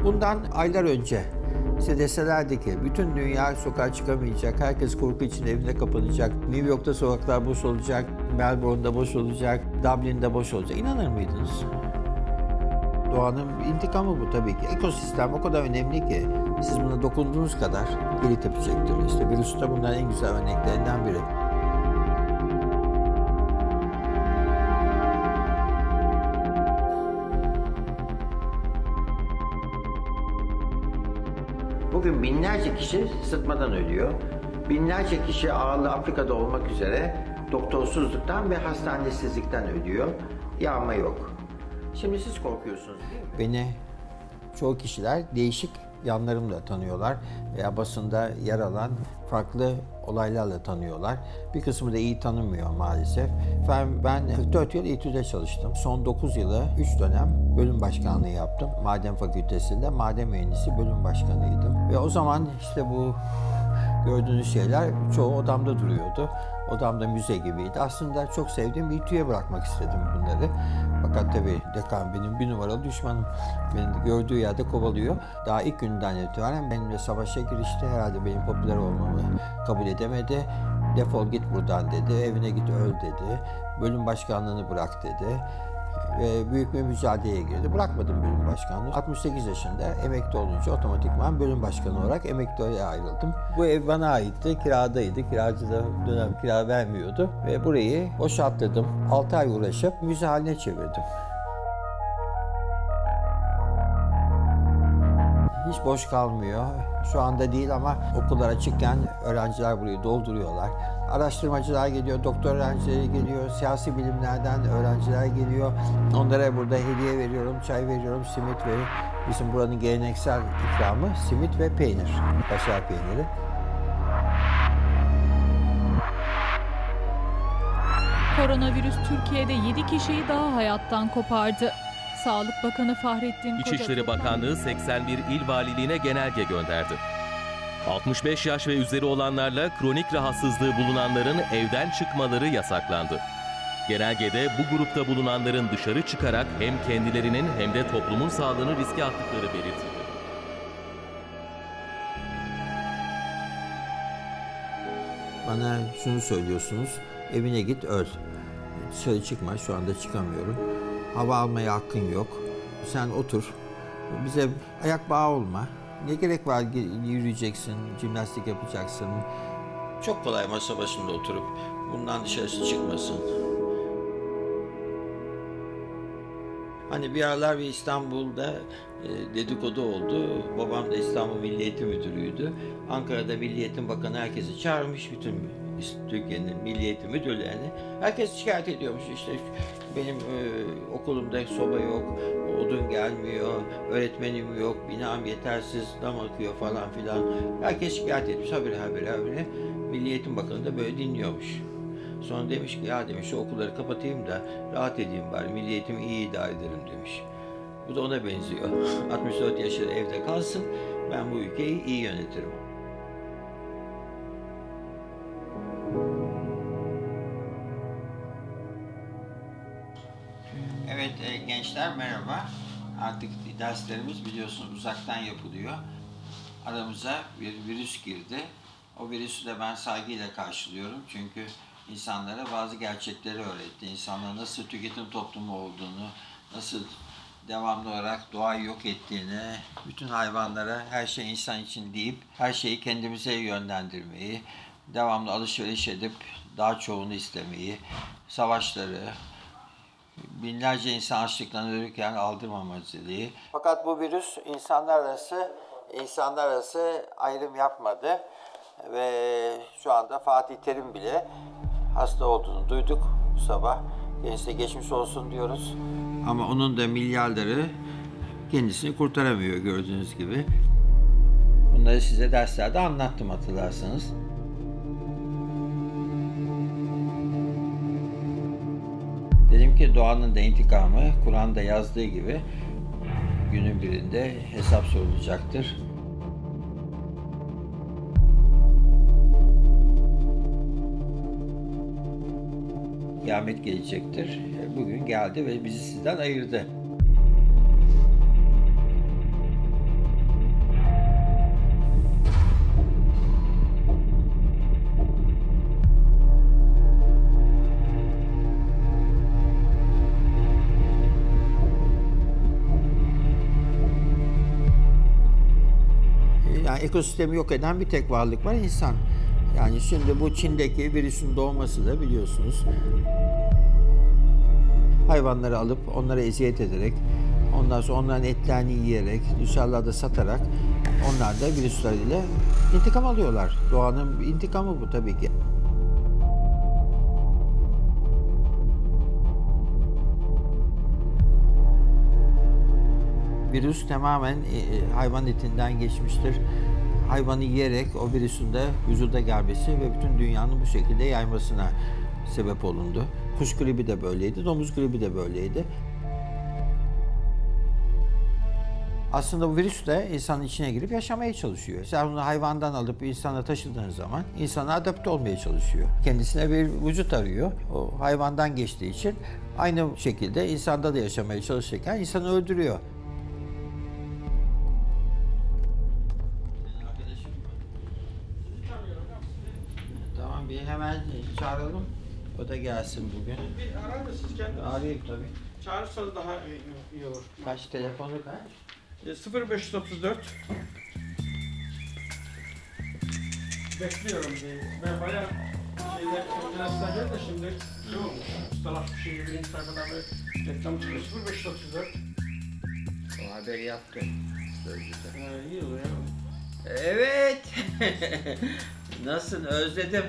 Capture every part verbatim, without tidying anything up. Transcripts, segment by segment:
Bundan aylar önce size deselerdi ki bütün dünya sokağa çıkamayacak, herkes korku içinde evine kapanacak, New York'ta sokaklar boş olacak, Melbourne'da boş olacak, Dublin'de boş olacak, İnanır mıydınız? Doğanın intikamı bu tabii ki. Ekosistem o kadar önemli ki siz buna dokunduğunuz kadar geri tepecektir. İşte virüs de bunların en güzel örneklerinden biri. Bugün binlerce kişi sıtmadan ölüyor. Binlerce kişi ağırlı Afrika'da olmak üzere doktorsuzluktan ve hastanesizlikten ölüyor. Yağma yok. Şimdi siz korkuyorsunuz değil mi? Beni çoğu kişiler değişik yanlarımla tanıyorlar veya basında yer alan farklı olaylarla tanıyorlar. Bir kısmı da iyi tanımıyor maalesef. Efendim ben kırk dört yıl İTÜ'de çalıştım. Son dokuz yılı üç dönem bölüm başkanlığı yaptım. Maden Fakültesi'nde maden mühendisi bölüm başkanıydım. Ve o zaman işte bu gördüğünüz şeyler çoğu odamda duruyordu. Odamda müze gibiydi. Aslında çok sevdiğim bir İTÜ'ye bırakmak istedim bunları. Fakat tabii dekan benim bir numaralı düşmanım. Beni gördüğü yerde kovalıyor. Daha ilk günden itibaren benimle savaşa girişti. Herhalde benim popüler olmamı kabul edemedi. Defol git buradan dedi. Evine git öl dedi. Bölüm başkanlığını bırak dedi. Ve büyük bir mücadeleye girdi. Bırakmadım bölüm başkanlığı. altmış sekiz yaşında emekli olunca otomatikman bölüm başkanı olarak emekliliğe ayrıldım. Bu ev bana aitti, kiradaydı. Kiracı da dönem kira vermiyordu. Ve burayı boşalttırdım. altı ay uğraşıp müze haline çevirdim. Hiç boş kalmıyor. Şu anda değil ama okullar açıkken öğrenciler burayı dolduruyorlar. Araştırmacılar geliyor, doktor öğrencileri geliyor, siyasi bilimlerden öğrenciler geliyor. Onlara burada hediye veriyorum, çay veriyorum, simit veriyorum. Bizim buranın geleneksel ikramı simit ve peynir, kaşar peyniri. Koronavirüs Türkiye'de yedi kişiyi daha hayattan kopardı. Sağlık Bakanı Fahrettin Koca... İçişleri Bakanlığı seksen bir il valiliğine genelge gönderdi. altmış beş yaş ve üzeri olanlarla kronik rahatsızlığı bulunanların evden çıkmaları yasaklandı. Genelgede bu grupta bulunanların dışarı çıkarak hem kendilerinin hem de toplumun sağlığını riske attıkları belirtildi. Bana şunu söylüyorsunuz, evine git öl. Dışarı çıkma, şu anda çıkamıyorum. Hava almaya hakkın yok. Sen otur. Bize ayak bağı olma. Ne gerek var, yürüyeceksin, jimnastik yapacaksın. Çok kolay masa başında oturup bundan dışarısı çıkmasın. Hani bir aralar bir İstanbul'da e, dedikodu oldu. Babam da İstanbul Milli Eğitim Müdürü'ydü. Ankara'da Milli Eğitim Bakanı herkesi çağırmış, bütün Türkiye'nin Milli Eğitim Müdürlerini. Herkes şikayet ediyormuş, işte benim e, okulumda soba yok, odun gelmiyor, öğretmenim yok, binam yetersiz, dam akıyor falan filan. Herkes şikayet etmiş, habire habire habire. Milli Eğitim Bakanı da böyle dinliyormuş. Sonra demiş ki ya demiş şu okulları kapatayım da rahat edeyim bari, milli eğitimi iyi idare ederim demiş. Bu da ona benziyor. altmış dört yaşında evde kalsın, ben bu ülkeyi iyi yönetirim. Evet e, gençler merhaba. Artık derslerimiz biliyorsunuz uzaktan yapılıyor. Aramıza bir virüs girdi. O virüsü de ben saygıyla karşılıyorum çünkü insanlara bazı gerçekleri öğretti. İnsanlara nasıl tüketim toplumu olduğunu, nasıl devamlı olarak doğayı yok ettiğini, bütün hayvanlara her şey insan için deyip her şeyi kendimize yönlendirmeyi, devamlı alışveriş edip daha çoğunu istemeyi, savaşları, binlerce insan açlıktan ölürken aldırmamacılığı. Fakat bu virüs insanlar arası insanlar arası ayrım yapmadı ve şu anda Fatih Terim bile hasta olduğunu duyduk bu sabah. Kendisine geçmiş olsun diyoruz. Ama onun da milyarları kendisini kurtaramıyor gördüğünüz gibi. Bunları size derslerde anlattım hatırlarsanız. Dedim ki doğanın da intikamı Kur'an'da yazdığı gibi günün birinde hesap sorulacaktır. Kıyamet gelecektir. Bugün geldi ve bizi sizden ayırdı. Yani ekosistemi yok eden bir tek varlık var, insan. Yani şimdi bu Çin'deki virüsün doğması da biliyorsunuz. Hayvanları alıp onlara eziyet ederek, ondan sonra onların etlerini yiyerek, dışarılarda satarak onlar da virüsleriyle intikam alıyorlar. Doğanın intikamı bu tabii ki. Virüs tamamen hayvan etinden geçmiştir. Hayvanı yiyerek o virüsün de vücuda gelmesi ve bütün dünyanın bu şekilde yaymasına sebep olundu. Kuş gribi de böyleydi, domuz gribi de böyleydi. Aslında bu virüs de insanın içine girip yaşamaya çalışıyor. Sen onu hayvandan alıp insana taşıdığın zaman insana adapte olmaya çalışıyor. Kendisine bir vücut arıyor. O hayvandan geçtiği için aynı şekilde insanda da yaşamaya çalışırken insanı öldürüyor. Tamam, bir hemen çağıralım. O da gelsin bugün. Bir arar mısınız kendiniz? Arayayım tabii. Çağırırsanız daha iyi, iyi olur. Kaç telefonu kaç? E, sıfır beş otuz dört. Bekliyorum. E, ben bayağı şeyler, internetten geldi de şimdi ne olmuş? Ustalaşmış bir şey, birinci sayfadan bir reklam çıkıyor. sıfır beş otuz dört. O haberi yaptı. E, iyi oluyor. Evet. Nasılsın? Özledim.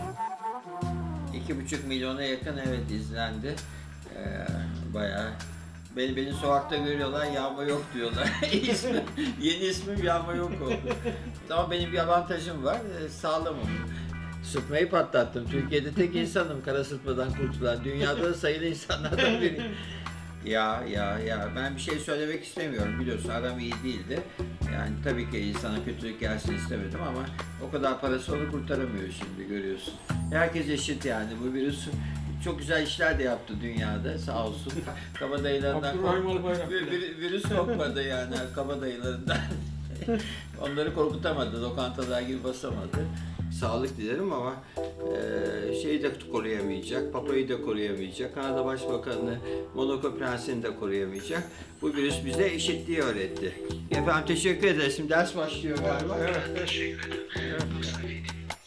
İki buçuk milyona yakın evet izlendi. Ee, bayağı. Beni, beni sokakta görüyorlar, yağma yok diyorlar. İsmim, yeni ismim yağma yok oldu. Ama benim bir avantajım var, e, sağlamım. Sıtmayı patlattım. Türkiye'de tek insanım kara sıtmadan kurtulan. Dünyada da sayılı insanlardan biri. Ya ya ya ben bir şey söylemek istemiyorum, biliyorsun aram iyi değildi. Yani tabii ki insana kötülük gelsin istemedim ama o kadar parası onu kurtaramıyor şimdi, görüyorsun. Herkes eşit yani, bu virüs çok güzel işler de yaptı dünyada sağ olsun. Kabadayılarından korkmadı. Virüs korkmadı yani kabadayılarından. Onları korkutamadı, lokantalar gibi basamadı. Sağlık dilerim ama e, şeyi de koruyamayacak, Papa'yı da koruyamayacak, Kanada Başbakanı Monaco Prensi'ni de koruyamayacak. Bu virüs bize eşitliği öğretti. Efendim teşekkür ederiz. Şimdi ders başlıyor galiba. Evet, teşekkür ederim. Evet.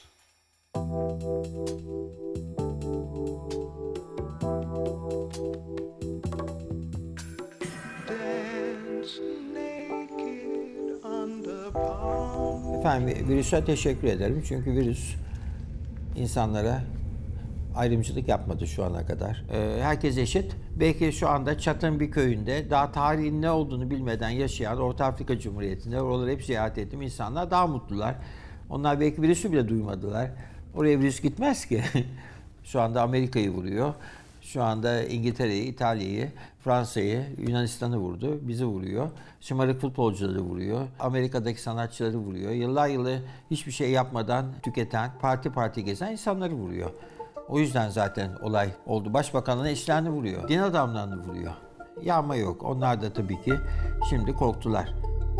Efendim virüse teşekkür ederim çünkü virüs insanlara ayrımcılık yapmadı şu ana kadar. Ee, herkes eşit. Belki şu anda Çat'ın bir köyünde daha tarihin ne olduğunu bilmeden yaşayan Orta Afrika Cumhuriyeti'nde, oraları hep ziyaret ettim, insanlar daha mutlular. Onlar belki virüsü bile duymadılar. Oraya virüs gitmez ki. Şu anda Amerika'yı vuruyor. Şu anda İngiltere'yi, İtalya'yı, Fransa'yı, Yunanistan'ı vurdu, bizi vuruyor. Şımarık futbolcuları vuruyor, Amerika'daki sanatçıları vuruyor. Yıllar yılı hiçbir şey yapmadan tüketen, parti parti gezen insanları vuruyor. O yüzden zaten olay oldu. Başbakanın eşlerini vuruyor, din adamlarını vuruyor. Yağma yok. Onlar da tabii ki şimdi korktular.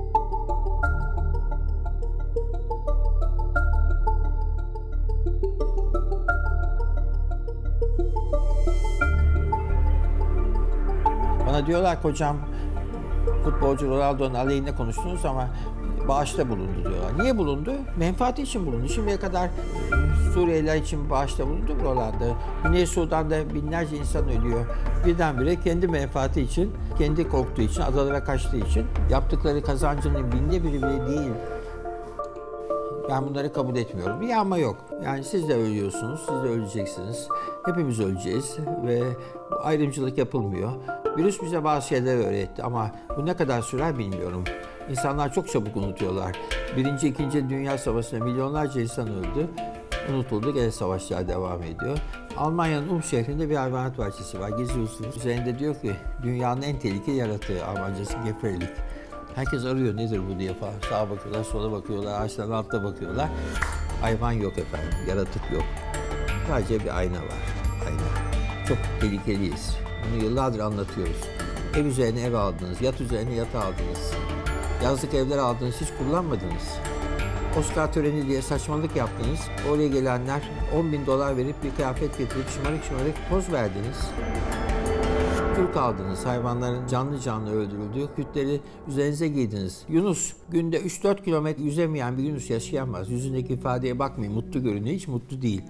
Bana diyorlar ki hocam futbolcu Ronaldo'nun aleyhine konuştunuz ama bağışta bulundu diyorlar. Niye bulundu? Menfaati için bulundu. Şimdiye kadar Suriyeliler için bağışta bulundu mu Hollanda? Güney Sudan'da binlerce insan ölüyor. Birdenbire kendi menfaati için, kendi korktuğu için, adalara kaçtığı için yaptıkları kazancının binde biri bile değil. Ben bunları kabul etmiyorum. Bir yağma yok. Yani siz de ölüyorsunuz, siz de öleceksiniz. Hepimiz öleceğiz ve ayrımcılık yapılmıyor. Virüs bize bazı şeyler öğretti ama bu ne kadar sürer bilmiyorum. İnsanlar çok çabuk unutuyorlar. Birinci, ikinci Dünya Savaşı'nda milyonlarca insan öldü. Unutuldu, gene savaşlar devam ediyor. Almanya'nın Um şehrinde bir hayvanat bahçesi var. Geziyorsunuz. Üzerinde diyor ki dünyanın en tehlikeli yaratığı, Almancası Gefrelik. Herkes arıyor nedir bu diye falan. Sağa bakıyorlar, sola bakıyorlar, ağaçların altta bakıyorlar. Hayvan yok efendim, yaratık yok. Sadece bir ayna var. Ayna. Çok tehlikeliyiz. Bunu yıllardır anlatıyoruz. Ev üzerine ev aldınız, yat üzerine yat aldınız. Yazlık evler aldınız, hiç kullanmadınız. Oscar töreni diye saçmalık yaptınız. Oraya gelenler on bin dolar verip bir kıyafet getirip şımarık şımarık poz verdiniz. kürk aldınız, hayvanların canlı canlı öldürüldüğü kürkleri üzerinize giydiniz. Yunus, günde üç dört kilometre yüzemeyen bir Yunus yaşayamaz. Yüzündeki ifadeye bakmayın, mutlu görünüyor, hiç mutlu değil.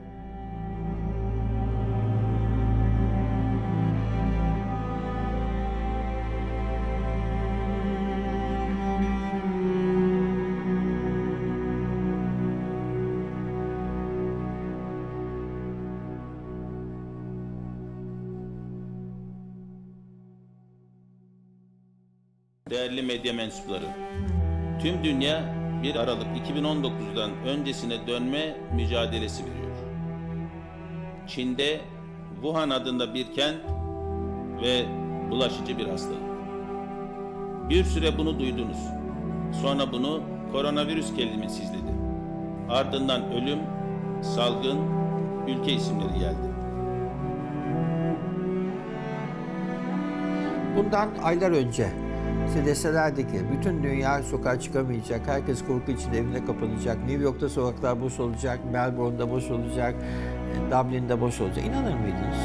Değerli medya mensupları, tüm dünya bir Aralık iki bin on dokuz'dan öncesine dönme mücadelesi veriyor. Çin'de Wuhan adında bir kent ve bulaşıcı bir hastalık. Bir süre bunu duydunuz. Sonra bunu koronavirüs kelimesi izledi. Ardından ölüm, salgın, ülke isimleri geldi. Bundan aylar önce size deselerdi ki bütün dünya sokağa çıkamayacak, herkes korku içinde evine kapanacak, New York'ta sokaklar boş olacak, Melbourne'da boş olacak, Dublin'de boş olacak. İnanır mıydınız?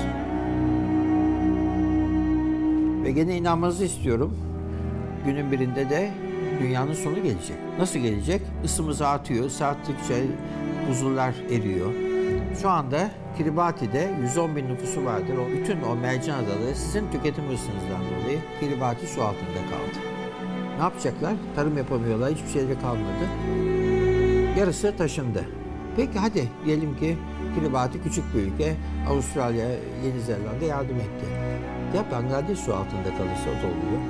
Ve gene inanmanızı istiyorum. Günün birinde de dünyanın sonu gelecek. Nasıl gelecek? Isımız artıyor, saatlikçe buzullar eriyor. Şu anda Kiribati'de yüz on bin nüfusu vardır. O bütün o mercan adaları sizin tüketim hırsınızdan dolayı Kiribati su altında kaldı. Ne yapacaklar? Tarım yapamıyorlar, hiçbir şeyde kalmadı. Yarısı taşındı. Peki hadi diyelim ki Kiribati küçük bir ülke, Avustralya, Yeni Zelanda yardım etti. Ya Bangladeş su altında kalırsa o da oluyor.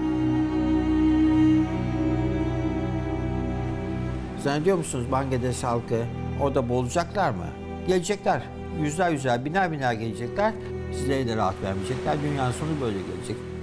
Zannediyor musunuz Bangladeş halkı orada boğulacaklar mı? Gelecekler. Yüzler yüzler, biner biner gelecekler. Sizlere de rahat vermeyecekler. Dünyanın sonu böyle gelecek.